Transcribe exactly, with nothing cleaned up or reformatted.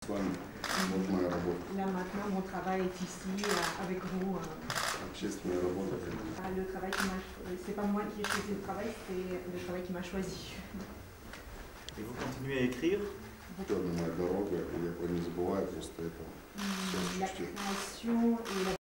Là maintenant, mon travail est ici, avec vous. Le travail qui m'a, c'est pas moi qui ai choisi le travail, c'est le travail qui m'a choisi. Et vous continuez à écrire? La création et la